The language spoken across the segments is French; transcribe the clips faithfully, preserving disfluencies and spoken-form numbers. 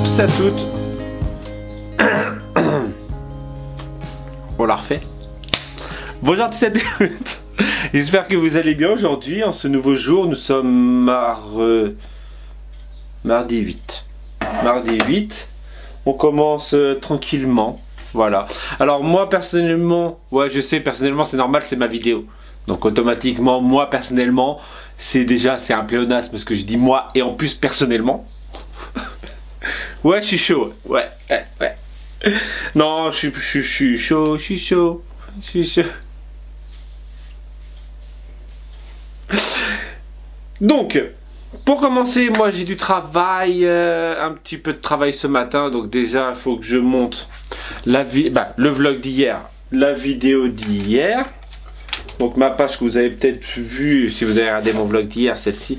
tous et à toutes. On la refait. Bonjour à tous et à toutes. J'espère que vous allez bien aujourd'hui. En ce nouveau jour, nous sommes mar... euh, mardi huit. Mardi huit. On commence euh, tranquillement. Voilà. Alors moi personnellement, ouais je sais, personnellement c'est normal, c'est ma vidéo. Donc automatiquement, moi personnellement, c'est déjà, c'est un pléonasme parce que je dis moi et en plus personnellement. Ouais, je suis chaud. Ouais, ouais, ouais. Non, je suis, je, suis, je suis chaud, je suis chaud, je suis chaud. Donc, pour commencer, moi j'ai du travail, euh, un petit peu de travail ce matin. Donc déjà, il faut que je monte la vi bah, le vlog d'hier, la vidéo d'hier. Donc ma page que vous avez peut-être vue, si vous avez regardé mon vlog d'hier, celle-ci.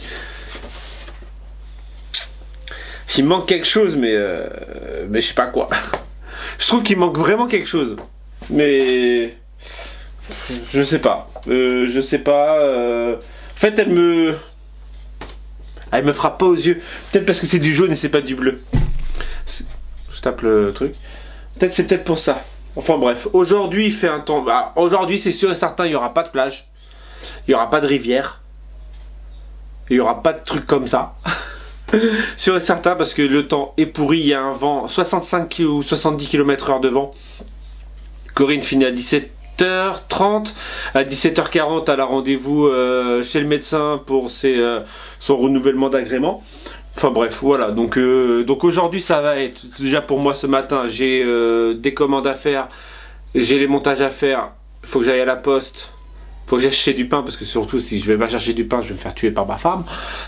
Il manque quelque chose, mais euh, mais je sais pas quoi. Je trouve qu'il manque vraiment quelque chose, mais je sais pas. Euh, je sais pas. Euh... En fait, elle me, elle me frappe pas aux yeux. Peut-être parce que c'est du jaune et c'est pas du bleu. Je tape le truc. Peut-être c'est peut-être pour ça. Enfin bref, aujourd'hui il fait un temps. Bah, aujourd'hui c'est sûr et certain, il y aura pas de plage, il y aura pas de rivière, il y aura pas de trucs comme ça. Sûr et certain parce que le temps est pourri, il y a un vent soixante-cinq ou soixante-dix kilomètres heure de vent. Corinne finit à dix-sept heures trente, à dix-sept heures quarante elle a rendez-vous euh, chez le médecin pour ses, euh, son renouvellement d'agrément. Enfin bref, voilà, donc, euh, donc aujourd'hui ça va être, déjà pour moi ce matin, j'ai euh, des commandes à faire, j'ai les montages à faire, il faut que j'aille à la poste, il faut que j'aille chercher du pain, parce que surtout si je vais pas chercher du pain, je vais me faire tuer par ma femme.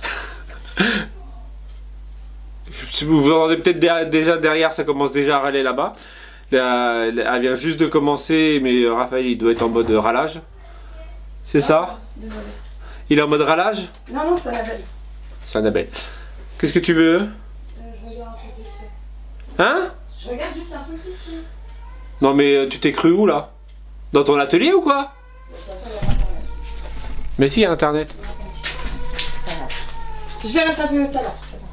Vous entendez peut-être derrière, déjà derrière, ça commence déjà à râler là-bas. Là, elle vient juste de commencer, mais Raphaël il doit être en mode râlage. C'est ça? Désolé. Il est en mode râlage? Non, non, c'est Annabelle. C'est Annabelle. Qu'est-ce que tu veux? Euh, je regarde un peu vite fait. Hein? Je regarde juste un peu vite fait. Non mais euh, tu t'es cru où là? Dans ton atelier ou quoi? De toute façon, il y a internet. Mais si, il y a internet. Je vais rester à tout à l'heure.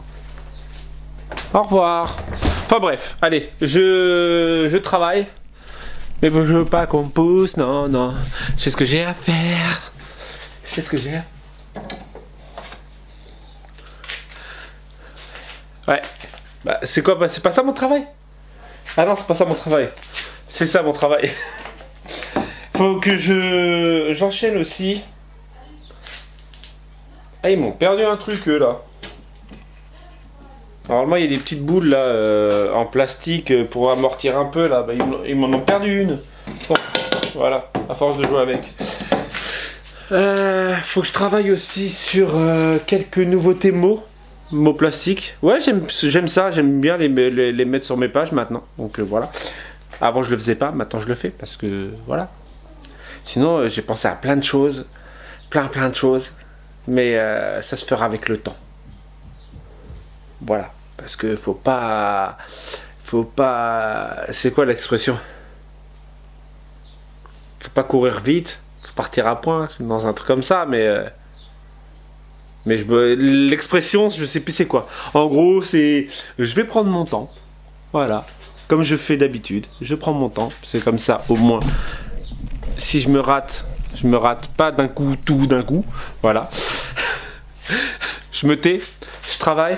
Au revoir. Enfin bref, allez, je, je travaille. Mais bon, je veux pas qu'on me pousse, non, non. Je sais ce que j'ai à faire. Je sais ce que j'ai à... Ouais. Bah, c'est quoi? Bah, c'est pas ça mon travail. Ah non, c'est pas ça mon travail. C'est ça mon travail. Faut que je... j'enchaîne aussi. Ah, ils m'ont perdu un truc, eux, là. Normalement, il y a des petites boules, là, euh, en plastique pour amortir un peu, là. Bah, ils m'en ont perdu une. Bon, voilà, à force de jouer avec. Euh, faut que je travaille aussi sur euh, quelques nouveautés mots. Mots plastiques. Ouais, j'aime ça, j'aime bien les, les, les mettre sur mes pages maintenant. Donc euh, voilà. Avant je le faisais pas, maintenant je le fais parce que voilà. Sinon euh, j'ai pensé à plein de choses. Plein plein de choses. Mais euh, ça se fera avec le temps. Voilà. Parce que faut pas... Faut pas... C'est quoi l'expression? Faut pas courir vite. Faut partir à point. Dans un truc comme ça, mais... Euh, Mais je me... l'expression, je sais plus c'est quoi. En gros, c'est... Je vais prendre mon temps. Voilà. Comme je fais d'habitude. Je prends mon temps. C'est comme ça, au moins. Si je me rate, je me rate pas d'un coup, tout d'un coup. Voilà. Je me tais. Je travaille.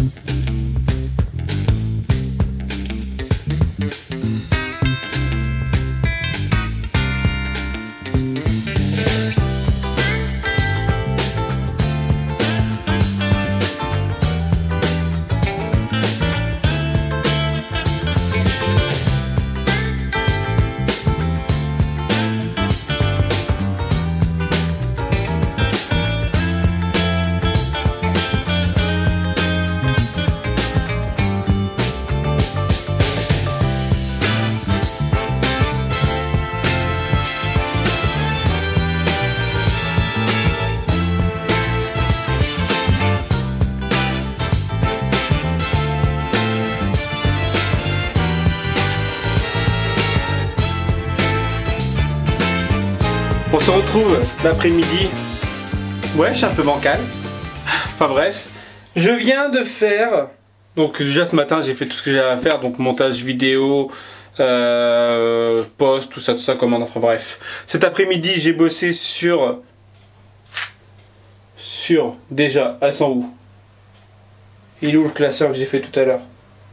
On se retrouve l'après-midi. Ouais, je suis un peu bancal. Enfin bref. Je viens de faire... Donc déjà ce matin j'ai fait tout ce que j'avais à faire, donc montage vidéo, euh, post, tout ça, tout ça, commande, enfin bref. Cet après-midi j'ai bossé sur, sur, déjà, elles sont où? Il est où le classeur que j'ai fait tout à l'heure?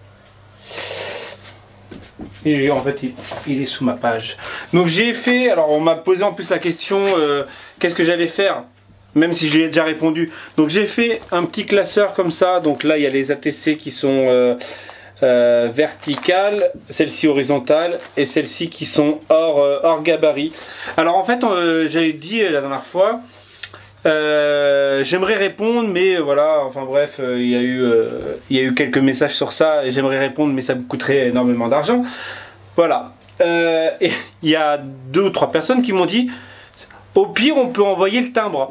Et en fait il, il est sous ma page. Donc j'ai fait, alors on m'a posé en plus la question euh, qu'est-ce que j'allais faire, même si je l'ai déjà répondu. Donc j'ai fait un petit classeur comme ça. Donc là il y a les A T C qui sont euh, euh, verticales, celles-ci horizontales et celles-ci qui sont hors, euh, hors gabarit. Alors en fait euh, j'avais dit la dernière fois Euh, j'aimerais répondre, mais euh, voilà, enfin bref, euh, il y a eu, euh, il y a eu quelques messages sur ça, et j'aimerais répondre, mais ça me coûterait énormément d'argent. Voilà. Euh, et il y a deux ou trois personnes qui m'ont dit, au pire, on peut envoyer le timbre.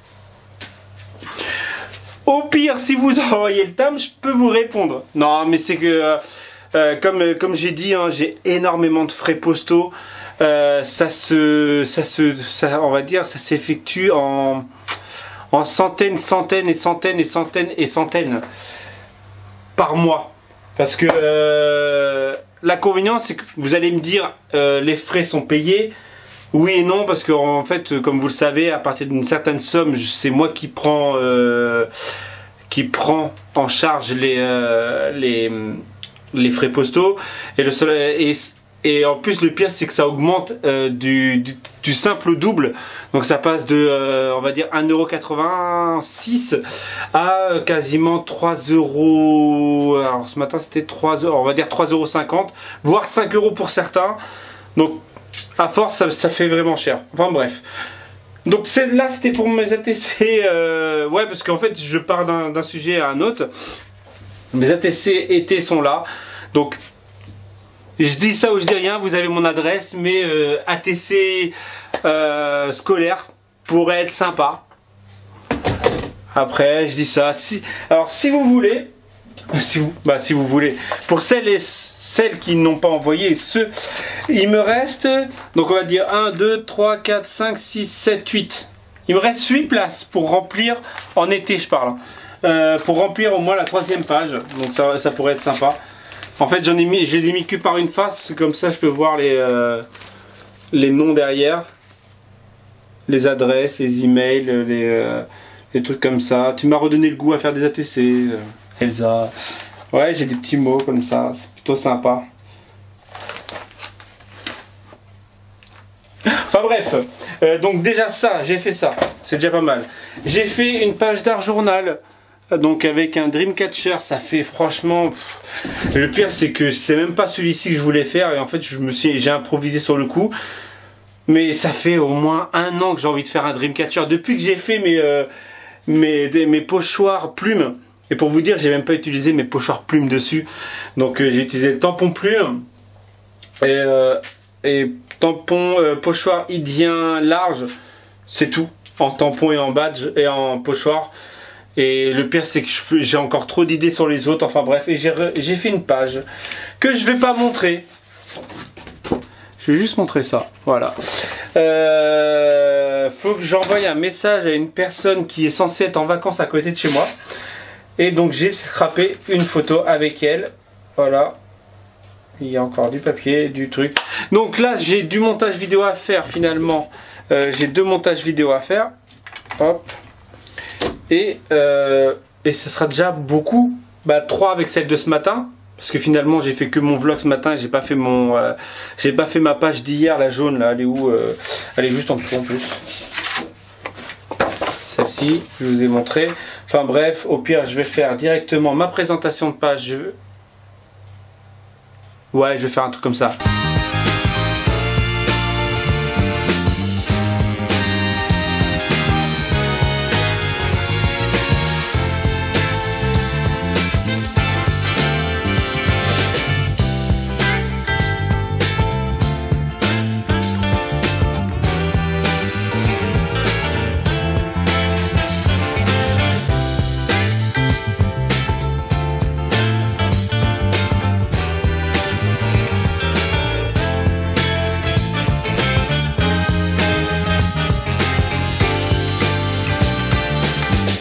Au pire, si vous envoyez le timbre, je peux vous répondre. Non, mais c'est que, euh, euh, comme, comme j'ai dit, hein, j'ai énormément de frais postaux. Euh, ça se, ça se, ça, on va dire, ça s'effectue en, en centaines, centaines et centaines et centaines et centaines par mois. Parce que euh, l'inconvénient, c'est que vous allez me dire, euh, les frais sont payés. Oui et non, parce que en fait, comme vous le savez, à partir d'une certaine somme, c'est moi qui prends, euh, qui prend en charge les, euh, les, les frais postaux. Et le seul, et, Et en plus le pire c'est que ça augmente euh, du, du, du simple au double. Donc ça passe de euh, on va dire un euro quatre-vingt-six à quasiment trois euros. Alors ce matin c'était trois euros, on va dire trois euros cinquante, voire cinq euros pour certains. Donc à force ça, ça fait vraiment cher. Enfin bref. Donc celle-là c'était pour mes A T C. Euh, ouais, parce qu'en fait je pars d'un sujet à un autre. Mes A T C été sont là. Donc je dis ça ou je dis rien, vous avez mon adresse, mais euh, A T C euh, scolaire pourrait être sympa. Après, je dis ça. Si, alors, si vous voulez, si vous, bah, si vous voulez, pour celles et celles qui n'ont pas envoyé, ceux, il me reste, donc on va dire un, deux, trois, quatre, cinq, six, sept, huit. Il me reste huit places pour remplir, en été je parle, euh, pour remplir au moins la troisième page. Donc ça, ça pourrait être sympa. En fait, j'en ai mis, je les ai mis que par une face parce que comme ça, je peux voir les euh, les noms derrière, les adresses, les emails, les euh, les trucs comme ça. Tu m'as redonné le goût à faire des A T C, euh, Elsa. Ouais, j'ai des petits mots comme ça, c'est plutôt sympa. Enfin bref, euh, donc déjà ça, j'ai fait ça, c'est déjà pas mal. J'ai fait une page d'art journal. Donc avec un Dreamcatcher, ça fait franchement... Pff. Le pire c'est que c'est même pas celui-ci que je voulais faire et en fait je me suis, j'ai improvisé sur le coup. Mais ça fait au moins un an que j'ai envie de faire un Dreamcatcher. Depuis que j'ai fait mes, euh, mes, des, mes pochoirs plumes. Et pour vous dire, j'ai même pas utilisé mes pochoirs plumes dessus. Donc euh, j'ai utilisé le tampon plume. Et, euh, et tampon euh, pochoir idien large. C'est tout. En tampon et en badge et en pochoir. Et le pire c'est que j'ai encore trop d'idées sur les autres, enfin bref, et j'ai fait une page que je vais pas montrer. Je vais juste montrer ça, voilà. Euh, faut que j'envoie un message à une personne qui est censée être en vacances à côté de chez moi. Et donc j'ai scrappé une photo avec elle, voilà. Il y a encore du papier, du truc. Donc là j'ai du montage vidéo à faire finalement. Euh, j'ai deux montages vidéo à faire. Hop. Et, euh, et ce sera déjà beaucoup, bah, trois avec celle de ce matin, parce que finalement j'ai fait que mon vlog ce matin, j'ai pas fait mon, euh, j'ai pas fait ma page d'hier, la jaune là, elle est où euh, elle est juste en dessous en plus. Celle-ci, je vous ai montré. Enfin bref, au pire je vais faire directement ma présentation de page. Je... Ouais, je vais faire un truc comme ça.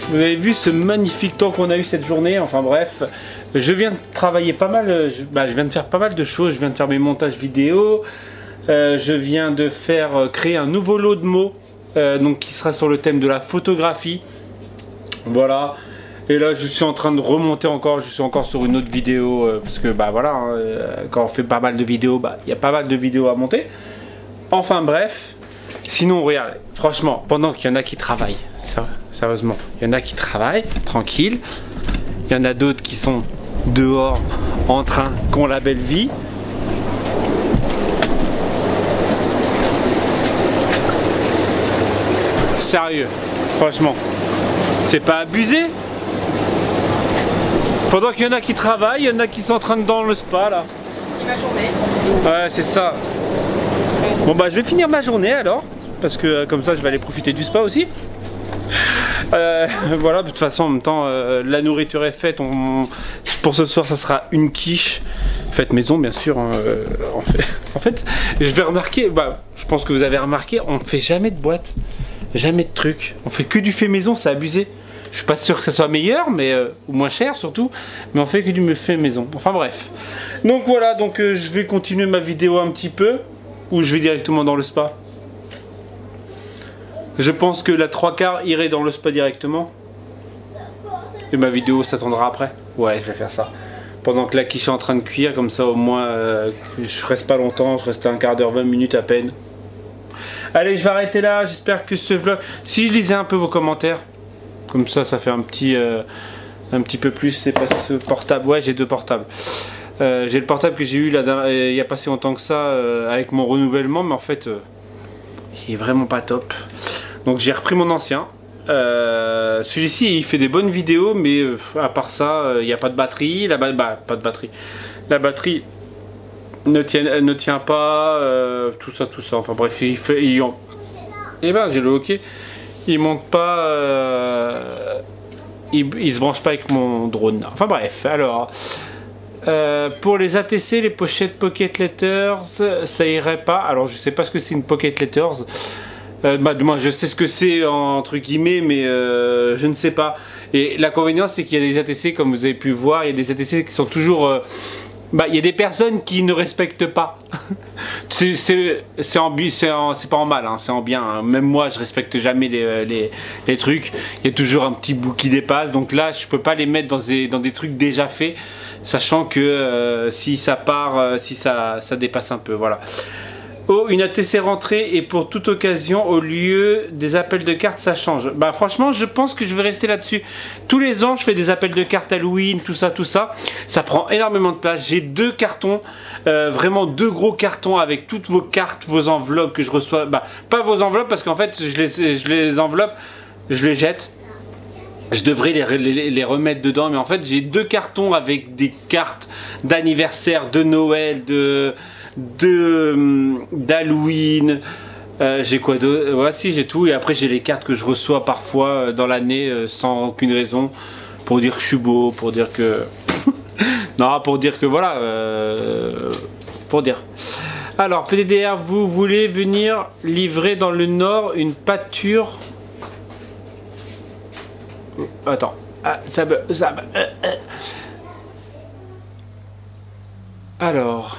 Vous avez vu ce magnifique temps qu'on a eu cette journée. Enfin bref, je viens de travailler pas mal. Je, bah, je viens de faire pas mal de choses. Je viens de faire mes montages vidéo. Euh, je viens de faire euh, créer un nouveau lot de mots, euh, donc qui sera sur le thème de la photographie. Voilà. Et là, je suis en train de remonter encore. Je suis encore sur une autre vidéo euh, parce que bah voilà, hein, euh, quand on fait pas mal de vidéos, bah il y a pas mal de vidéos à monter. Enfin bref. Sinon, regardez, franchement, pendant qu'il y en a qui travaillent, sérieusement, il y en a qui travaillent, tranquille. Il y en a d'autres qui sont dehors, en train, qui ont la belle vie. Sérieux, franchement, c'est pas abusé. Pendant qu'il y en a qui travaillent, il y en a qui sont en train de dans le spa, là. Et ma journée. Ouais, c'est ça. Bon bah je vais finir ma journée alors, parce que euh, comme ça je vais aller profiter du spa aussi. Euh, voilà, de toute façon en même temps euh, la nourriture est faite. On... Pour ce soir ça sera une quiche faite maison bien sûr. Hein, euh, en, fait... en fait je vais remarquer, bah, je pense que vous avez remarqué, on fait jamais de boîte, jamais de trucs. On fait que du fait maison, c'est abusé. Je suis pas sûr que ça soit meilleur, mais euh, ou moins cher surtout, mais on fait que du fait maison. Enfin bref. Donc voilà, donc euh, je vais continuer ma vidéo un petit peu. Ou je vais directement dans le spa. Je pense que la trois quarts irait dans le spa directement. Et ma vidéo s'attendra après. Ouais, je vais faire ça. Pendant que la quiche est en train de cuire, comme ça au moins euh, je reste pas longtemps, je reste un quart d'heure, vingt minutes à peine. Allez, je vais arrêter là. J'espère que ce vlog... Si je lisais un peu vos commentaires, comme ça, ça fait un petit, euh, un petit peu plus. C'est pas ce portable. Ouais, j'ai deux portables. Euh, j'ai le portable que j'ai eu là, il n'y a pas si longtemps que ça euh, avec mon renouvellement, mais en fait euh, il est vraiment pas top. Donc j'ai repris mon ancien. Euh, Celui-ci il fait des bonnes vidéos, mais euh, à part ça, il euh, n'y a pas de batterie. La ba bah, pas de batterie. La batterie ne tient, elle ne tient pas. Euh, tout ça, tout ça. Enfin bref, il fait. Il en... Et ben j'ai le hockey. Il monte pas. Euh... Il, il se branche pas avec mon drone. Enfin bref, alors. Euh, pour les A T C, les pochettes Pocket Letters, ça irait pas. Alors je sais pas ce que c'est une Pocket Letters. Euh, bah, moi je sais ce que c'est entre guillemets, mais euh, je ne sais pas. Et l'inconvénient c'est qu'il y a des A T C, comme vous avez pu voir, il y a des A T C qui sont toujours... Euh, bah, il y a des personnes qui ne respectent pas. c'est pas en mal, hein, c'est en bien. Hein. Même moi je respecte jamais les, les, les trucs. Il y a toujours un petit bout qui dépasse. Donc là je peux pas les mettre dans des, dans des trucs déjà faits. Sachant que euh, si ça part, euh, si ça, ça dépasse un peu, voilà. Oh, une A T C rentrée et pour toute occasion, au lieu des appels de cartes, ça change. Bah franchement, je pense que je vais rester là-dessus. Tous les ans, je fais des appels de cartes Halloween, tout ça, tout ça. Ça prend énormément de place. J'ai deux cartons, euh, vraiment deux gros cartons avec toutes vos cartes, vos enveloppes que je reçois. Bah, pas vos enveloppes parce qu'en fait, je les, je les enveloppe, je les jette. Je devrais les, les, les remettre dedans, mais en fait j'ai deux cartons avec des cartes d'anniversaire, de Noël, de de d'Halloween. Euh, j'ai quoi d'autre? Ouais, si j'ai tout. Et après j'ai les cartes que je reçois parfois dans l'année euh, sans aucune raison, pour dire que je suis beau, pour dire que non, pour dire que voilà, euh... pour dire. Alors P D D R, vous voulez venir livrer dans le Nord une pâture? Attends, ah, ça me... Ça me euh, euh. Alors...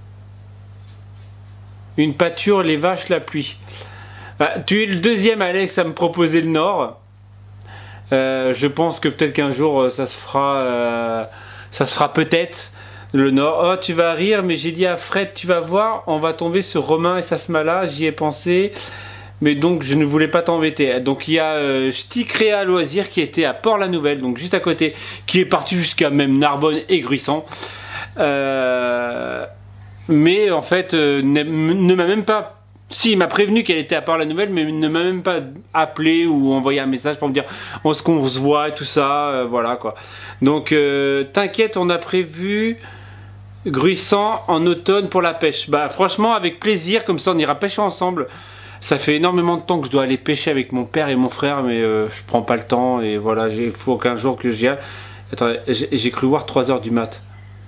Une pâture, les vaches, la pluie. Bah, tu es le deuxième, Alex, à me proposer le Nord. Euh, je pense que peut-être qu'un jour, ça se fera... Euh, ça se fera peut-être, le Nord. Oh, tu vas rire, mais j'ai dit à Fred, tu vas voir, on va tomber sur Romain et Sasmala, j'y ai pensé... Mais donc je ne voulais pas t'embêter. Donc il y a euh, Ch'ti Créa Loisir qui était à Port-la-Nouvelle, donc juste à côté, qui est parti jusqu'à même Narbonne et Gruissant. Euh, mais en fait, euh, ne m'a même pas... Si, il m'a prévenu qu'elle était à Port-la-Nouvelle, mais ne m'a même pas appelé ou envoyé un message pour me dire on se qu'on se voit et tout ça, euh, voilà quoi. Donc euh, t'inquiète, on a prévu Gruissant en automne pour la pêche. Bah franchement, avec plaisir, comme ça on ira pêcher ensemble. Ça fait énormément de temps que je dois aller pêcher avec mon père et mon frère, mais euh, je prends pas le temps et voilà, il faut qu'un jour que j'y aille. Attends, j'ai cru voir trois heures du mat.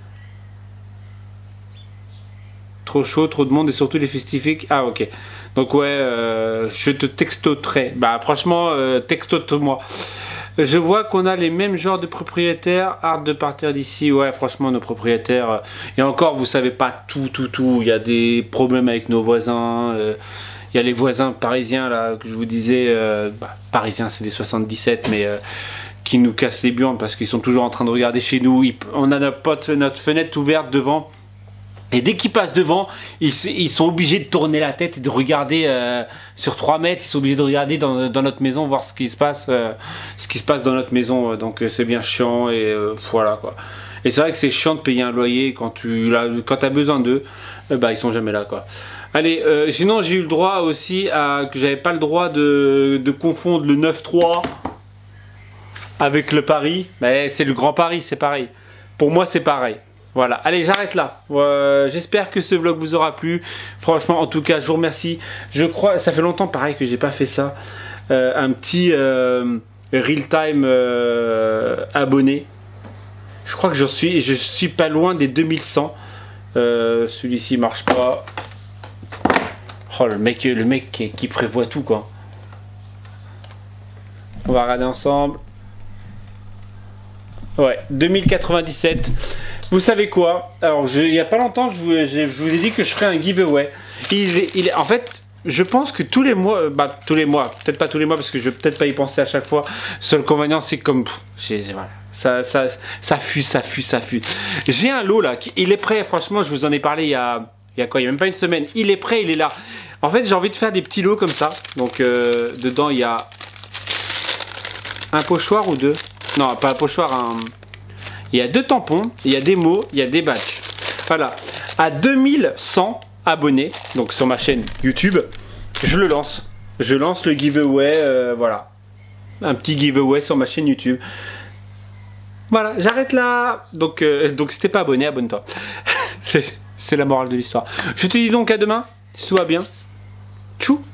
Trop chaud, trop de monde et surtout les festifiques. Ah ok. Donc ouais, euh, je te textoterai. Bah franchement, euh, textote-moi. Je vois qu'on a les mêmes genres de propriétaires. Hâte de partir d'ici. Ouais, franchement, nos propriétaires. euh, Et encore, vous savez pas tout, tout, tout. Il y a des problèmes avec nos voisins. euh, Il y a les voisins parisiens, là, que je vous disais. euh, bah, parisiens, c'est des soixante-dix-sept, mais euh, qui nous cassent les burnes parce qu'ils sont toujours en train de regarder chez nous. Ils- on a notre, pote, notre fenêtre ouverte devant. Et dès qu'ils passent devant, ils, ils sont obligés de tourner la tête et de regarder euh, sur trois mètres. Ils sont obligés de regarder dans, dans notre maison, voir ce qui se passe, euh, ce qui se passe dans notre maison. Donc euh, c'est bien chiant et euh, voilà quoi. Et c'est vrai que c'est chiant de payer un loyer quand tu l'as, quand as besoin d'eux. Euh, bah ils sont jamais là quoi. Allez, euh, sinon j'ai eu le droit aussi à que j'avais pas le droit de, de confondre le neuf trois avec le Paris. Mais c'est le Grand Paris, c'est pareil. Pour moi c'est pareil. Voilà, allez j'arrête là. Euh, J'espère que ce vlog vous aura plu. Franchement, en tout cas, je vous remercie. Je crois, ça fait longtemps pareil que j'ai pas fait ça. Euh, un petit euh, real time euh, abonné. Je crois que je suis, je suis pas loin des deux mille cent. Euh, Celui-ci marche pas. Oh le mec, le mec qui, qui prévoit tout quoi. On va regarder ensemble. Ouais, deux mille quatre-vingt-dix-sept. Vous savez quoi? Alors, je, il y a pas longtemps, je vous, je, je vous ai dit que je ferais un giveaway. Il, est- il, est- en fait, je pense que tous les mois, euh, bah tous les mois, peut-être pas tous les mois parce que je vais peut-être pas y penser à chaque fois. Seul inconvénient, c'est comme, pff, j'ai- voilà, ça, ça, ça fuse, ça fuse, ça fuse. J'ai un lot là, qui- il est prêt. Franchement, je vous en ai parlé il y a, il y a quoi? Il y a même pas une semaine. Il est prêt, il est là. En fait, j'ai envie de faire des petits lots comme ça. Donc, euh, dedans, il y a un pochoir ou deux. Non, pas un pochoir, un. Il y a deux tampons, il y a des mots, il y a des badges. Voilà. À deux mille cent abonnés, donc sur ma chaîne YouTube, je le lance. Je lance le giveaway, euh, voilà. Un petit giveaway sur ma chaîne YouTube. Voilà, j'arrête là. Donc, euh, donc si t'es pas abonné, abonne-toi. C'est c'est la morale de l'histoire. Je te dis donc à demain, si tout va bien. Tchou.